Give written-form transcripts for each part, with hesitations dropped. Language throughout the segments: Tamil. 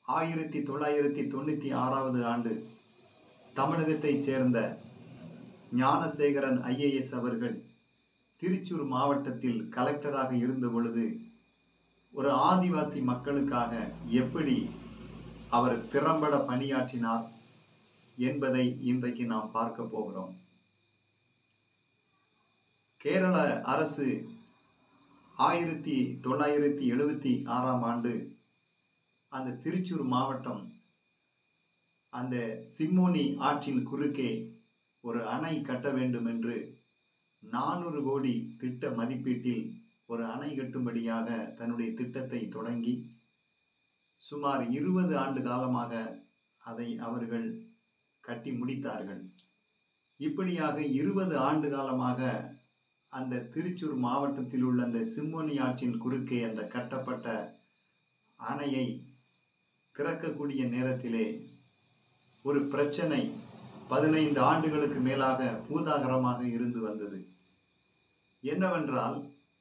1996வது ஆண்டு தமிழகத்தைச் சேர்ந்த ஞானசேகரன் IAS அவர்கள் திருச்சூர் மாவட்டத்தில் கலெக்டராக இருந்த பொழுது ஒரு ஆதிவாசி மக்களுக்காக எப்படி அவர் திறம்பட பணியாற்றினார் என்பதை இன்றைக்கு நாம் பார்க்க போகிறோம். கேரள அரசு 1976ஆம் ஆண்டு அந்த திருச்சூர் மாவட்டம் அந்த சிம்மோனி ஆற்றின் குறுக்கே ஒரு அணை கட்ட வேண்டும் என்று 400 கோடி திட்ட மதிப்பீட்டில் ஒரு அணை கட்டும்படியாக தன்னுடைய திட்டத்தை தொடங்கி சுமார் 20 ஆண்டு காலமாக அதை அவர்கள் கட்டி முடித்தார்கள். இப்படியாக 20 ஆண்டு காலமாக அந்த திருச்சூர் மாவட்டத்தில் உள்ள அந்த சிம்மோனி ஆற்றின் குறுக்கே அந்த கட்டப்பட்ட அணையை திறக்கக்கூடிய நேரத்திலே ஒரு பிரச்சனை 15 ஆண்டுகளுக்கு மேலாக பூதாகரமாக இருந்து வந்தது. என்னவென்றால்,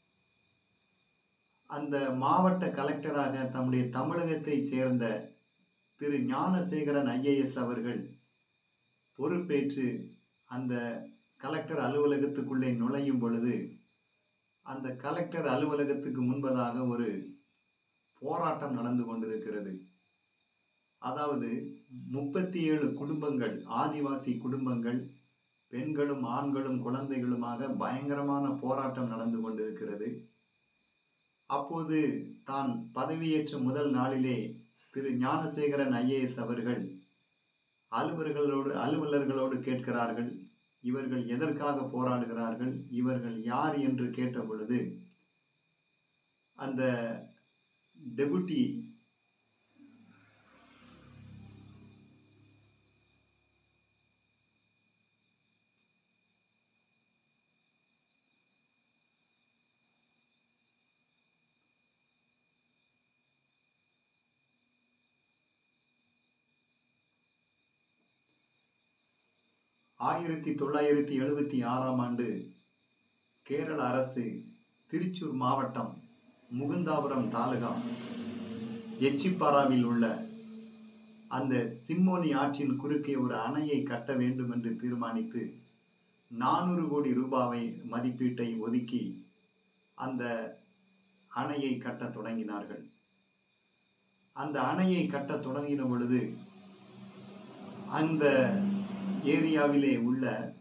அந்த மாவட்ட கலெக்டராக தம்முடைய தமிழகத்தைச் சேர்ந்த திரு ஞானசேகரன் IAS அவர்கள் பொறுப்பேற்று அந்த கலெக்டர் அலுவலகத்துக்குள்ளே நுழையும் பொழுது அந்த கலெக்டர் அலுவலகத்துக்கு முன்பதாக ஒரு போராட்டம் நடந்து கொண்டிருக்கிறது. அதாவது 37 குடும்பங்கள், ஆதிவாசி குடும்பங்கள், பெண்களும் ஆண்களும் குழந்தைகளுமாக பயங்கரமான போராட்டம் நடந்து கொண்டிருக்கிறது. அப்போது தான் பதவியேற்ற முதல் நாளிலே திரு ஞானசேகரன் IAS அவர்கள் அலுவலர்களோடு கேட்கிறார்கள், இவர்கள் எதற்காக போராடுகிறார்கள், இவர்கள் யார் என்று கேட்ட பொழுது அந்த டெபுட்டி ஆயிரத்தி 1976ஆம் ஆண்டு கேரள அரசு திருச்சூர் மாவட்டம் முகுந்தாபுரம் தாலுகா எச்சிப்பாராவில் உள்ள அந்த சிம்மோனி ஆற்றின் குறுக்கே ஒரு அணையை கட்ட வேண்டும் என்று தீர்மானித்து 400 கோடி ரூபாவை மதிப்பீட்டை ஒதுக்கி அந்த அணையை கட்டத் தொடங்கினார்கள். அந்த அணையை கட்டத் தொடங்கின பொழுது அந்த ஏரியாவிலே உள்ள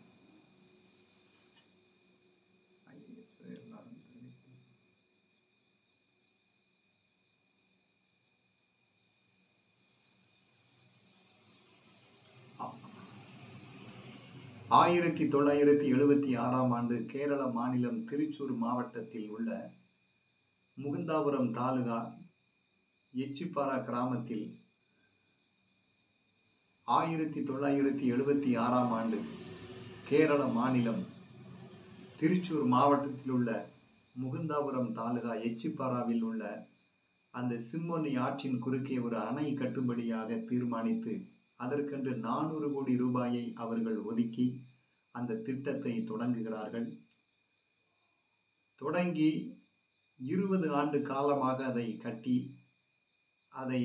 1976ஆம் ஆண்டு கேரள மாநிலம் திருச்சூர் மாவட்டத்தில் உள்ள முகுந்தாபுரம் தாலுகா எச்சிப்பாரா கிராமத்தில் 1976ஆம் ஆண்டு கேரள மாநிலம் திருச்சூர் மாவட்டத்தில் உள்ள முகுந்தாபுரம் தாலுகா எச்சிப்பாராவில் உள்ள அந்த சிம்மோனி ஆற்றின் குறுக்கே ஒரு அணை கட்டும்படியாக தீர்மானித்து அதற்கென்று 400 கோடி ரூபாயை அவர்கள் ஒதுக்கி அந்த திட்டத்தை தொடங்குகிறார்கள். தொடங்கி 20 ஆண்டு காலமாக அதை கட்டி அதை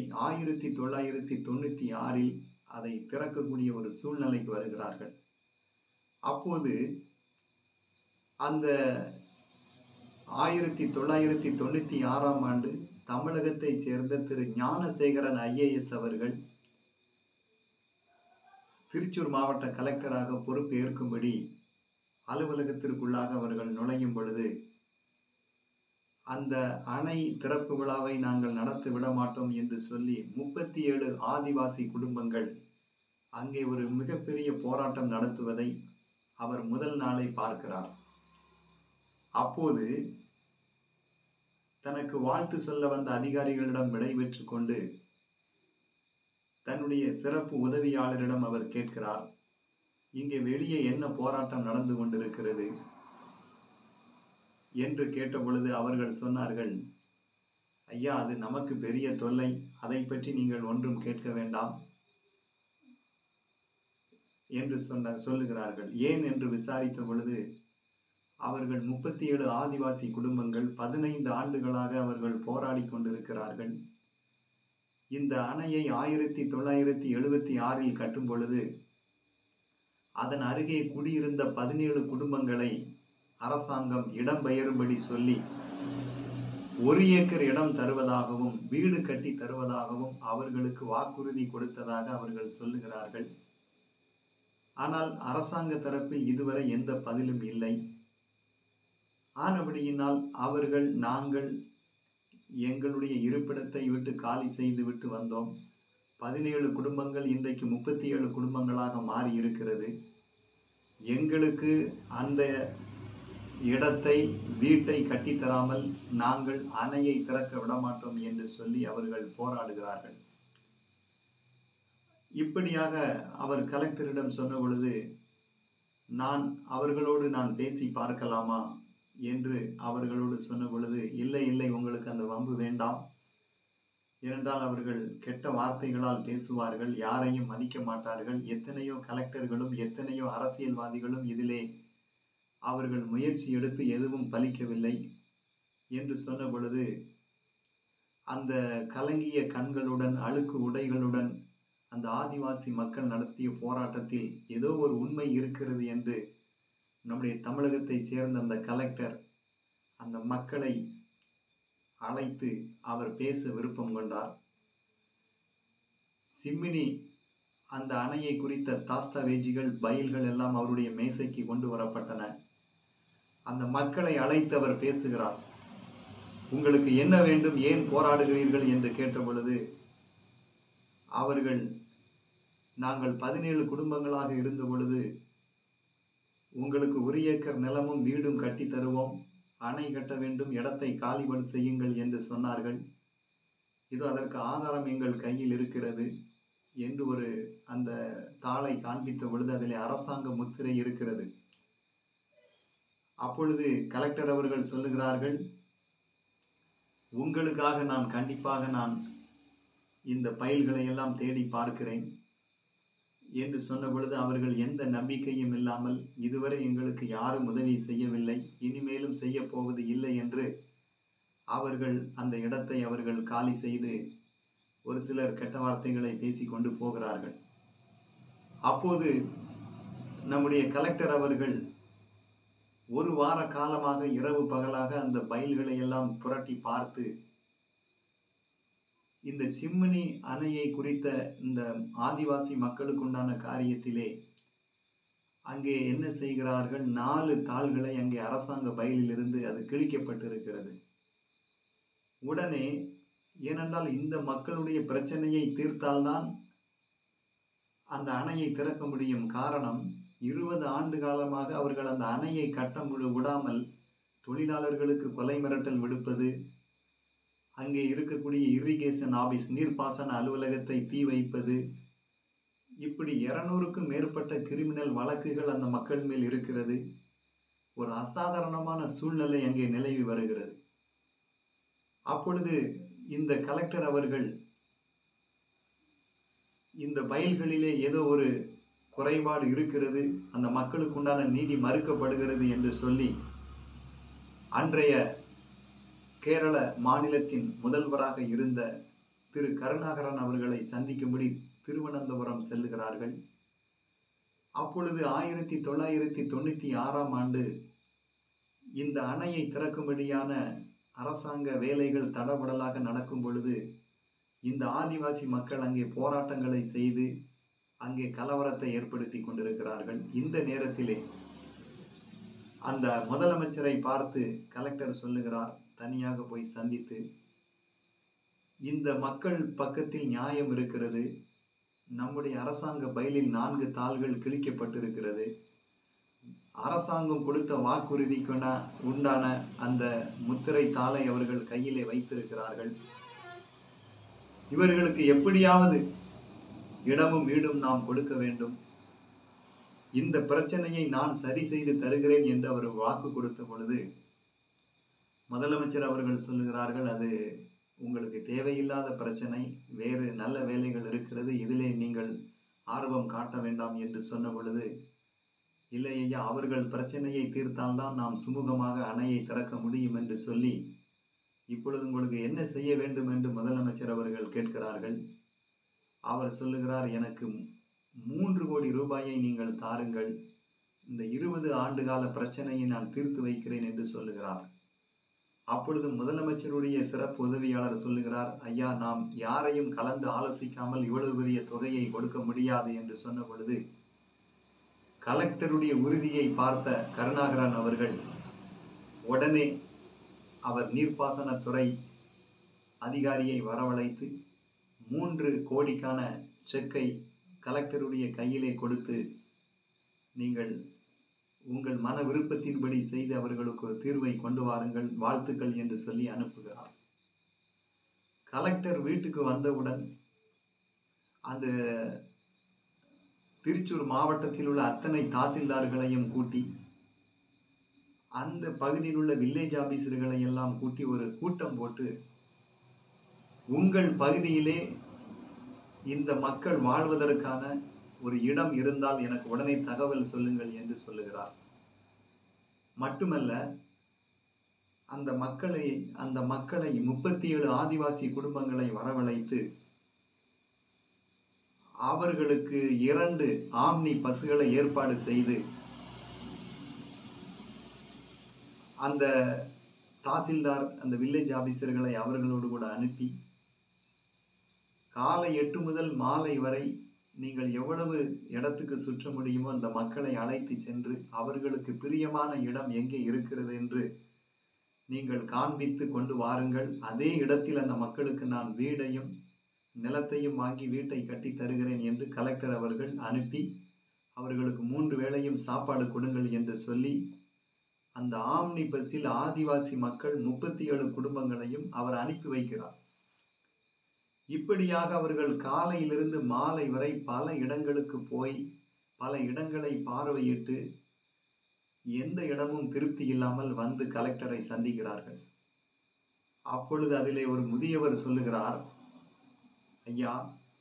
1996இல் அதை திறக்கக்கூடிய ஒரு சூழ்நிலைக்கு வருகிறார்கள். அப்போது அந்த 1996ஆம் ஆண்டு தமிழகத்தைச் சேர்ந்த திரு ஞானசேகரன் IAS அவர்கள் திருச்சூர் மாவட்ட கலெக்டராக பொறுப்பு ஏற்கும்படி அலுவலகத்திற்குள்ளாக அவர்கள் நுழையும் பொழுது அந்த அணை திறப்பு விழாவை நாங்கள் நடத்த விட மாட்டோம் என்று சொல்லி 37 ஆதிவாசி குடும்பங்கள் அங்கே ஒரு மிகப்பெரிய போராட்டம் நடத்துவதை அவர் முதல் நாளை பார்க்கிறார். அப்போது தனக்கு வாழ்த்து சொல்ல வந்த அதிகாரிகளிடம் விடைபெற்று கொண்டு தன்னுடைய சிறப்பு உதவியாளரிடம் அவர் கேட்கிறார், இங்கே வெளியே என்ன போராட்டம் நடந்து கொண்டிருக்கிறது என்று கேட்டபொழுது அவர்கள் சொன்னார்கள், ஐயா, அது நமக்கு பெரிய தொல்லை, அதை பற்றி நீங்கள் ஒன்றும் கேட்க வேண்டாம் என்று சொல்லுகிறார்கள். ஏன் என்று விசாரித்த பொழுது அவர்கள் 37 ஆதிவாசி குடும்பங்கள் 15 ஆண்டுகளாக அவர்கள் போராடி கொண்டிருக்கிறார்கள். இந்த அணையை 1976 கட்டும் பொழுது அதன் அருகே குடியிருந்த 17 குடும்பங்களை அரசாங்கம் இடம்பெயரும்படி சொல்லி 1 ஏக்கர் இடம் தருவதாகவும் வீடு கட்டி தருவதாகவும் அவர்களுக்கு வாக்குறுதி கொடுத்ததாக அவர்கள் சொல்லுகிறார்கள். ஆனால் அரசாங்க தரப்பில் இதுவரை எந்த பதிலும் இல்லை. ஆனபடியினால் அவர்கள் நாங்கள் எங்களுடைய இருப்பிடத்தை விட்டு காலி செய்து விட்டு வந்தோம். 17 குடும்பங்கள் இன்றைக்கு 37 குடும்பங்களாக மாறி இருக்கிறது. எங்களுக்கு அந்த இடத்தை வீட்டை கட்டித்தராமல் நாங்கள் அணையை திறக்க விடமாட்டோம் என்று சொல்லி அவர்கள் போராடுகிறார்கள். இப்படியாக அவர் கலெக்டரிடம் சொன்ன பொழுது அவர்களோடு நான் பேசி பார்க்கலாமா என்று அவர்களோடு சொன்ன பொழுது இல்லை இல்லை, உங்களுக்கு அந்த வம்பு வேண்டாம். ஏனென்றால் அவர்கள் கெட்ட வார்த்தைகளால் பேசுவார்கள், யாரையும் மதிக்க மாட்டார்கள். எத்தனையோ கலெக்டர்களும் எத்தனையோ அரசியல்வாதிகளும் இதிலே அவர்கள் முயற்சி எடுத்து எதுவும் பலிக்கவில்லை என்று சொன்ன பொழுது அந்த கலங்கிய கண்களுடன் அழுக்கு உடைகளுடன் அந்த ஆதிவாசி மக்கள் நடத்திய போராட்டத்தில் ஏதோ ஒரு உண்மை இருக்கிறது என்று நம்முடைய தமிழகத்தை சேர்ந்த அந்த கலெக்டர் அந்த மக்களை அழைத்து அவர் பேச விருப்பம் கொண்டார். சிம்மினி அந்த அணையை குறித்த தாஸ்தாவேஜிகள் பைல்கள் எல்லாம் அவருடைய மேசைக்கு கொண்டு வரப்பட்டன. அந்த மக்களை அழைத்து அவர் பேசுகிறார். உங்களுக்கு என்ன வேண்டும், ஏன் போராடுகிறீர்கள் என்று கேட்ட பொழுது அவர்கள் நாங்கள் 17 குடும்பங்களாக இருந்த பொழுது உங்களுக்கு 1 ஏக்கர் நிலமும் வீடும் கட்டி தருவோம், அணை கட்ட வேண்டும், இடத்தை காலிபடு செய்யுங்கள் என்று சொன்னார்கள். இது அதற்கு ஆதாரம் எங்கள் கையில் இருக்கிறது என்று அந்த தாளை காண்பித்த பொழுது அதிலே அரசாங்க முத்திரை இருக்கிறது. அப்பொழுது கலெக்டர் அவர்கள் சொல்லுகிறார்கள், உங்களுக்காக கண்டிப்பாக இந்த பைல்களை எல்லாம் தேடி பார்க்கிறேன் என்று சொன்ன பொழுது அவர்கள் எந்த நம்பிக்கையும் இல்லாமல் இதுவரை எங்களுக்கு யாரும் உதவி செய்யவில்லை, இனிமேலும் செய்ய போவது இல்லை என்று அவர்கள் அந்த இடத்தை அவர்கள் காலி செய்து ஒரு சிலர் கெட்ட வார்த்தைகளை பேசிக்கொண்டு போகிறார்கள். அப்போது நம்முடைய கலெக்டர் அவர்கள் 1 வார காலமாக இரவு பகலாக அந்த பைல்களை எல்லாம் புரட்டி பார்த்து இந்த சிம்மினி அணையை குறித்த இந்த ஆதிவாசி மக்களுக்கு உண்டான காரியத்திலே அங்கே என்ன செய்கிறார்கள், 4 தாள்களை அங்கே அரசாங்க பைலிலிருந்து அது கிழிக்கப்பட்டிருக்கிறது. உடனே ஏனென்றால் இந்த மக்களுடைய பிரச்சனையை தீர்த்தால்தான் அந்த அணையை திறக்க முடியும். காரணம், 20 ஆண்டு காலமாக அவர்கள் அந்த அணையை கட்ட விடாமல் தொழிலாளர்களுக்கு கொலை மிரட்டல் விடுப்பது, அங்கே இருக்கக்கூடிய இரிகேஷன் ஆபீஸ் நீர்ப்பாசன அலுவலகத்தை தீ வைப்பது, இப்படி 200க்கும் மேற்பட்ட கிரிமினல் வழக்குகள் அந்த மக்கள் மேல் இருக்கிறது. ஒரு அசாதாரணமான சூழ்நிலை அங்கே நிலவி வருகிறது. அப்பொழுது இந்த கலெக்டர் அவர்கள் இந்த பைல்களிலே ஏதோ ஒரு குறைபாடு இருக்கிறது, அந்த மக்களுக்கு உண்டான நீதி மறுக்கப்படுகிறது என்று சொல்லி அன்றைய கேரள மாநிலத்தின் முதல்வராக இருந்த திரு கருணாகரன் அவர்களை சந்திக்கும்படி திருவனந்தபுரம் செல்லுகிறார்கள். அப்பொழுது 1996ஆம் ஆண்டு இந்த அணையை திறக்கும்படியான அரசாங்க வேலைகள் தடபுடலாக நடக்கும் பொழுது இந்த ஆதிவாசி மக்கள் அங்கே போராட்டங்களை செய்து அங்கே கலவரத்தை ஏற்படுத்தி கொண்டிருக்கிறார்கள். இந்த நேரத்திலே அந்த முதலமைச்சரை பார்த்து கலெக்டர் சொல்லுகிறார், தனியாக போய் சந்தித்து, இந்த மக்கள் பக்கத்தில் நியாயம் இருக்கிறது, நம்முடைய அரசாங்க பைலில் 4 தாள்கள் கிழிக்கப்பட்டிருக்கிறது, அரசாங்கம் கொடுத்த வாக்குறுதிக்கு உண்டான அந்த முத்திரை தாளை அவர்கள் கையிலே வைத்திருக்கிறார்கள், இவர்களுக்கு எப்படியாவது இடமும் வீடும் நாம் கொடுக்க வேண்டும், இந்த பிரச்சனையை நான் சரி செய்து தருகிறேன் என்று அவர் வாக்கு கொடுத்த பொழுது முதலமைச்சர் அவர்கள் சொல்லுகிறார்கள், அது உங்களுக்கு தேவையில்லாத பிரச்சனை, வேறு நல்ல வேலைகள் இருக்கிறது, இதிலே நீங்கள் ஆர்வம் காட்ட வேண்டாம் என்று சொன்ன பொழுது, இல்லை ஐயா, அவர்கள் பிரச்சனையை தீர்த்தால்தான் நாம் சுமூகமாக அணையை திறக்க முடியும் என்று சொல்லி இப்பொழுது உங்களுக்கு என்ன செய்ய வேண்டும் என்று முதலமைச்சர் அவர்கள் கேட்கிறார்கள். அவர் சொல்லுகிறார், எனக்கு 3 கோடி ரூபாயை நீங்கள் தாருங்கள், இந்த 20 ஆண்டுகால பிரச்சனையை நான் தீர்த்து வைக்கிறேன் என்று சொல்லுகிறார். அப்பொழுது முதலமைச்சருடைய சிறப்பு உதவியாளர் சொல்லுகிறார், ஐயா, நாம் யாரையும் கலந்து ஆலோசிக்காமல் இவ்வளவு பெரிய தொகையை கொடுக்க முடியாது என்று சொன்ன பொழுது, கலெக்டருடைய உறுதியை பார்த்த கருணாகரன் அவர்கள் உடனே அவர் நீர்ப்பாசனத்துறை அதிகாரியை வரவழைத்து 3 கோடிக்கான செக்கை கலெக்டருடைய கையிலே கொடுத்து, நீங்கள் உங்கள் மன விருப்பத்தின்படி செய்து அவர்களுக்கு தீர்வை கொண்டு வாருங்கள், வாழ்த்துக்கள் என்று சொல்லி அனுப்புகிறார். கலெக்டர் வீட்டுக்கு வந்தவுடன் அந்த திருச்சூர் மாவட்டத்தில் உள்ள அத்தனை தாசில்தார்களையும் கூட்டி, அந்த பகுதியில் உள்ள வில்லேஜ் ஆபீசர்களை எல்லாம் கூட்டி ஒரு கூட்டம் போட்டு, உங்கள் பகுதியிலே இந்த மக்கள் வாழ்வதற்கான ஒரு இடம் இருந்தால் எனக்கு உடனே தகவல் சொல்லுங்கள் என்று சொல்லுகிறார். மட்டுமல்ல, அந்த மக்களை 37 ஆதிவாசி குடும்பங்களை வரவழைத்து அவர்களுக்கு 2 ஆம்னி பஸ்களை ஏற்பாடு செய்து அந்த தாசில்தார் அந்த வில்லேஜ் ஆபீசர்களை அவர்களோடு கூட அனுப்பி, காலை 8 முதல் மாலை வரை நீங்கள் எவ்வளவு இடத்துக்கு சுற்ற முடியுமோ அந்த மக்களை அழைத்து சென்று அவர்களுக்கு பிரியமான இடம் எங்கே இருக்கிறது என்று நீங்கள் காண்பித்து கொண்டு வாருங்கள். அதே இடத்தில் அந்த மக்களுக்கு நான் வீடையும் நிலத்தையும் வாங்கி வீட்டை கட்டி தருகிறேன் என்று கலெக்டர் அவர்கள் அனுப்பி, அவர்களுக்கு 3 வேளையும் சாப்பாடு கொடுங்கள் என்று சொல்லி, அந்த ஆம்னி பஸ்ஸில் ஆதிவாசி மக்கள் 37 குடும்பங்களையும் அவர் அனுப்பி வைக்கிறார். இப்படியாக அவர்கள் காலையிலிருந்து மாலை வரை பல இடங்களுக்கு போய் பல இடங்களை பார்வையிட்டு எந்த இடமும் திருப்தி இல்லாமல் வந்து கலெக்டரை சந்திக்கிறார்கள். அப்பொழுது அதிலே ஒரு முதியவர் சொல்லுகிறார், ஐயா,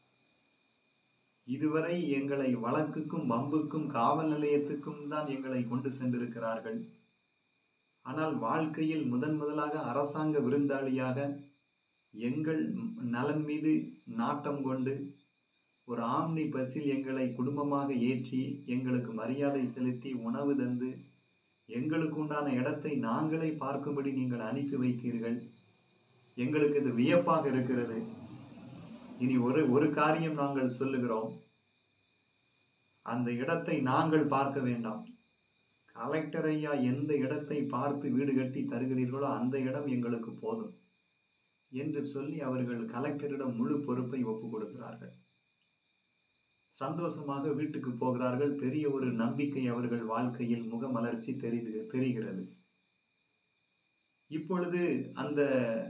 இதுவரை எங்களை வழக்குக்கும் வம்புக்கும் காவல் நிலையத்துக்கும் தான் எங்களை கொண்டு சென்றிருக்கிறார்கள். ஆனால் வாழ்க்கையில் முதலாக அரசாங்க விருந்தாளியாக எங்கள் நலன் மீது நாட்டம் கொண்டு ஒரு ஆம்னி பஸ்ஸில் எங்களை குடும்பமாக ஏற்றி எங்களுக்கு மரியாதை செலுத்தி உணவு தந்து எங்களுக்கு உண்டான இடத்தை நாங்களே பார்க்கும்படி நீங்கள் அனுப்பி வைத்தீர்கள். எங்களுக்கு இது வியப்பாக இருக்கிறது. இனி ஒரு காரியம் நாங்கள் சொல்லுகிறோம், அந்த இடத்தை நாங்கள் பார்க்க வேண்டாம். கலெக்டர் ஐயா எந்த இடத்தை பார்த்து வீடு கட்டி தருகிறீர்களோ அந்த இடம் எங்களுக்கு போதும் என்று சொல்லி அவர்கள் கலெக்டரிடம் முழு பொறுப்பை ஒப்புக் கொடுக்கிறார்கள். சந்தோஷமாக வீட்டுக்கு போகிறார்கள். பெரிய ஒரு நம்பிக்கை அவர்கள் வாழ்க்கையில் முகமலர்ச்சி தெரிகிறது. இப்பொழுது அந்த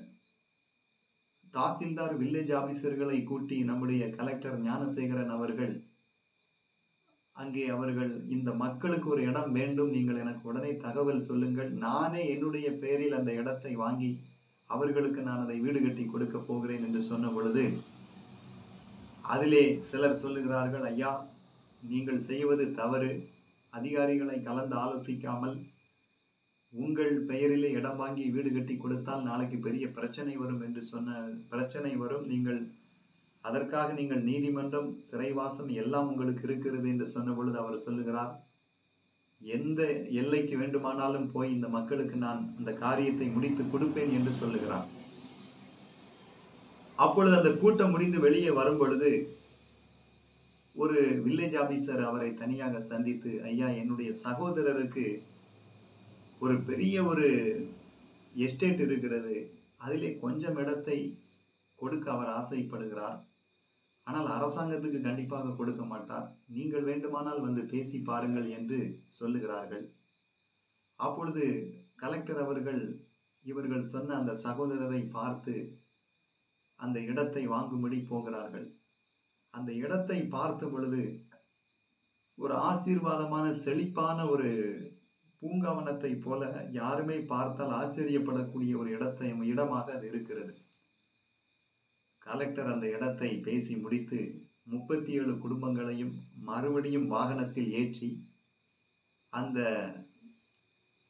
தாசில்தார் வில்லேஜ் ஆபீசர்களை கூட்டி நம்முடைய கலெக்டர் ஞானசேகரன் அவர்கள் அங்கே அவர்கள், இந்த மக்களுக்கு ஒரு இடம் வேண்டும், நீங்கள் எனக்கு உடனே தகவல் சொல்லுங்கள், நானே என்னுடைய பெயரில் அந்த இடத்தை வாங்கி அவர்களுக்கு நான் அதை வீடு கட்டி கொடுக்க போகிறேன் என்று சொன்ன பொழுது அதிலே சிலர் சொல்லுகிறார்கள், ஐயா, நீங்கள் செய்வது தவறு, அதிகாரிகளை கலந்து ஆலோசிக்காமல் உங்கள் பெயரிலே இடம் வாங்கி வீடு கட்டி கொடுத்தால் நாளைக்கு பெரிய பிரச்சனை வரும் என்று பிரச்சனை வரும், அதற்காக நீங்கள் நீதிமன்றம், சிறைவாசம் எல்லாம் உங்களுக்கு இருக்கிறது என்று சொன்ன பொழுது அவர் சொல்லுகிறார், எந்த எல்லைக்கு வேண்டுமானாலும் போய் இந்த மக்களுக்கு நான் அந்த காரியத்தை முடித்து கொடுப்பேன் என்று சொல்லுகிறார். அப்பொழுது அந்த கூட்டம் முடிந்து வெளியே வரும் பொழுது ஒரு வில்லேஜ் ஆபீசர் அவரை தனியாக சந்தித்து, ஐயா, என்னுடைய சகோதரருக்கு ஒரு பெரிய ஒரு எஸ்டேட் இருக்கிறது, அதிலே கொஞ்சம் இடத்தை கொடுக்க அவர் ஆசைப்படுகிறார், ஆனால் அரசாங்கத்துக்கு கண்டிப்பாக கொடுக்க மாட்டார், நீங்கள் வேண்டுமானால் வந்து பேசி பாருங்கள் என்று சொல்லுகிறார்கள். அப்பொழுது கலெக்டர் அவர்கள் இவர்கள் சொன்ன அந்த சகோதரரை பார்த்து அந்த இடத்தை வாங்கும்படி போகிறார்கள். அந்த இடத்தை பார்த்த பொழுது ஒரு ஆசீர்வாதமான செழிப்பான ஒரு பூங்காவனத்தை போல யாருமே பார்த்தால் ஆச்சரியப்படக்கூடிய ஒரு இடமாக அது இருக்கிறது. கலெக்டர் அந்த இடத்தை பேசி முடித்து 37 குடும்பங்களையும் மறுபடியும் வாகனத்தில் ஏற்றி அந்த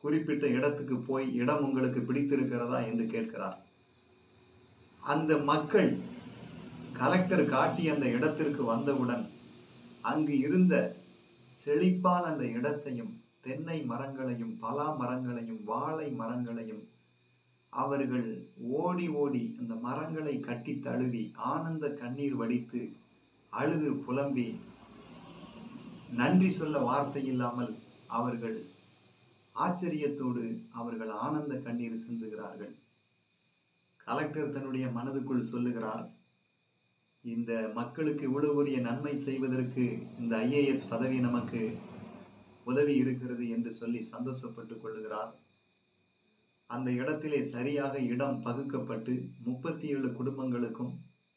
குறிப்பிட்ட இடத்துக்கு போய் இடம் உங்களுக்கு பிடித்திருக்கிறதா என்று கேட்கிறார். அந்த மக்கள் கலெக்டர் காட்டி அந்த இடத்திற்கு வந்தவுடன் அங்கு இருந்த செழிப்பான அந்த இடத்தையும், தென்னை மரங்களையும், பலா மரங்களையும், வாழை மரங்களையும் அவர்கள் ஓடி ஓடி அந்த மரங்களை கட்டி தழுவி ஆனந்த கண்ணீர் வடித்து அழுது புலம்பி நன்றி சொல்ல வார்த்தை இல்லாமல் அவர்கள் ஆச்சரியத்தோடு அவர்கள் ஆனந்த கண்ணீர் சிந்துகிறார்கள். கலெக்டர் தன்னுடைய மனதுக்குள் சொல்லுகிறார், இந்த மக்களுக்கு இவ்வளவு பெரிய நன்மை செய்வதற்கு இந்த IAS பதவி நமக்கு உதவி இருக்கிறது என்று சொல்லி சந்தோஷப்பட்டுக் கொள்ளுகிறார். அந்த இடத்திலே சரியாக இடம் பகுக்கப்பட்டு 37 குடும்பங்களுக்கும்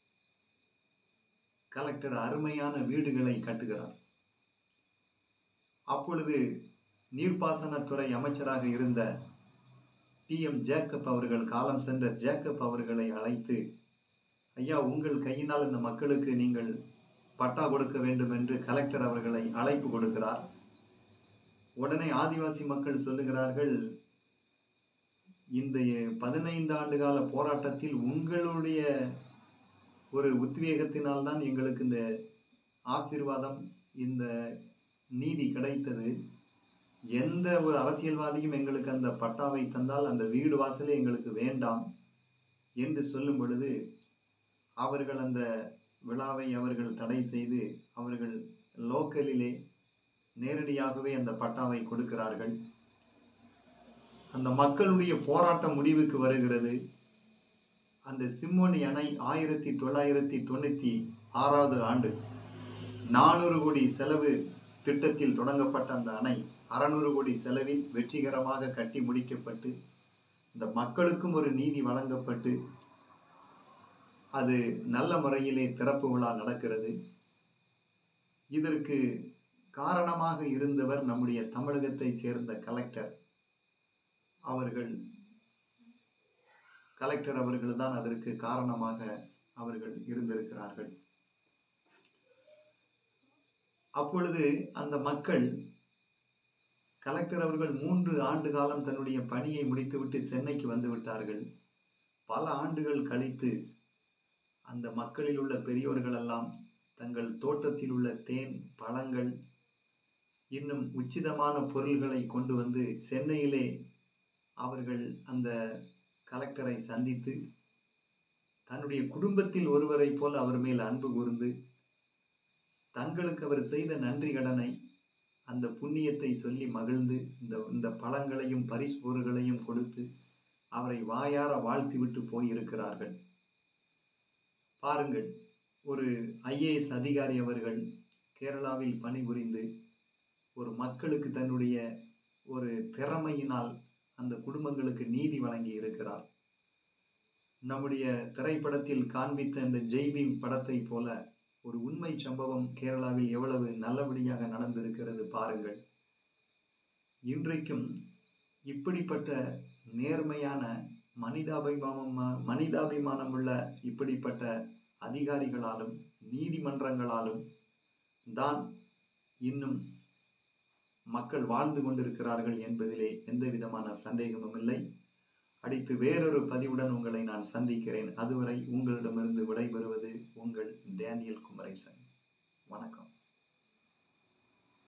கலெக்டர் அருமையான வீடுகளை கட்டுகிறார். அப்பொழுது நீர்ப்பாசனத்துறை அமைச்சராக இருந்த TM ஜேக்கப் அவர்கள், காலம் சென்ற ஜேக்கப் அவர்களை அழைத்து, ஐயா, உங்கள் கையினால் இந்த மக்களுக்கு நீங்கள் பட்டா கொடுக்க வேண்டும் என்று கலெக்டர் அவர்களை அழைப்பு கொடுக்கிறார். உடனே ஆதிவாசி மக்கள் சொல்லுகிறார்கள், இந்த 15 ஆண்டு கால போராட்டத்தில் உங்களுடைய ஒரு உத்வேகத்தினால் தான் எங்களுக்கு இந்த ஆசீர்வாதம், இந்த நீதி கிடைத்தது. எந்த ஒரு அரசியல்வாதியும் எங்களுக்கு அந்த பட்டாவை தந்தால் அந்த வீடு வாசலே எங்களுக்கு வேண்டாம் என்று சொல்லும் பொழுது அவர்கள் அந்த விழாவை அவர்கள் தடை செய்து அவர்கள் லோக்கலிலே நேரடியாகவே அந்த பட்டாவை கொடுக்கிறார்கள். அந்த மக்களுடைய போராட்டம் முடிவுக்கு வருகிறது. அந்த சிம்மோனி அணை 1996 ஆண்டு 400 கோடி செலவு திட்டத்தில் தொடங்கப்பட்ட அந்த அணை 600 கோடி செலவில் வெற்றிகரமாக கட்டி முடிக்கப்பட்டு இந்த மக்களுக்கும் ஒரு நீதி வழங்கப்பட்டு அது நல்ல முறையிலே திறப்பு விழா நடக்கிறது. இதற்கு காரணமாக இருந்தவர் நம்முடைய தமிழகத்தைச் சேர்ந்த கலெக்டர் அவர்கள்தான் அதற்கு காரணமாக அவர்கள் இருந்திருக்கிறார்கள். அப்பொழுது அந்த மக்கள், கலெக்டர் அவர்கள் 3 ஆண்டு காலம் தன்னுடைய பணியை முடித்துவிட்டு சென்னைக்கு வந்து விட்டார்கள். பல ஆண்டுகள் கழித்து அந்த மக்களில் உள்ள பெரியோர்கள் எல்லாம் தங்கள் தோட்டத்தில் உள்ள தேன், பழங்கள், இன்னும் உச்சிதமான பொருள்களை கொண்டு வந்து சென்னையிலே அவர்கள் அந்த கலெக்டரை சந்தித்து தன்னுடைய குடும்பத்தில் ஒருவரை போல் அவர் மேல் அன்பு கூர்ந்து தங்களுக்கு அவர் செய்த நன்றி கடனை, அந்த புண்ணியத்தை சொல்லி மகிழ்ந்து இந்த பழங்களையும் பரிசு பொருள்களையும் கொடுத்து அவரை வாயார வாழ்த்திவிட்டு போயிருக்கிறார்கள். பாருங்கள், ஒரு IAS அதிகாரி அவர்கள் கேரளாவில் பணிபுரிந்து ஒரு மக்களுக்கு தன்னுடைய ஒரு திறமையினால் அந்த குடும்பங்களுக்கு நீதி வழங்கி இருக்கிறார். நம்முடைய திரைப்படத்தில் காண்பித்த இந்த ஜெய்பீம் படத்தை போல ஒரு உண்மை சம்பவம் கேரளாவில் எவ்வளவு நல்லபடியாக நடந்திருக்கிறது பாருங்கள். இன்றைக்கும் இப்படிப்பட்ட நேர்மையான மனிதாபிமானம் உள்ள இப்படிப்பட்ட அதிகாரிகளாலும் நீதிமன்றங்களாலும் தான் இன்னும் மக்கள் வாழ்ந்து கொண்டிருக்கிறார்கள் என்பதிலே எந்த விதமான சந்தேகமும் இல்லை. அடுத்து வேறொரு பதிவுடன் உங்களை நான் சந்திக்கிறேன். அதுவரை உங்களிடமிருந்து விடைபெறுவது உங்கள் டேனியல் குமரேசன். வணக்கம்.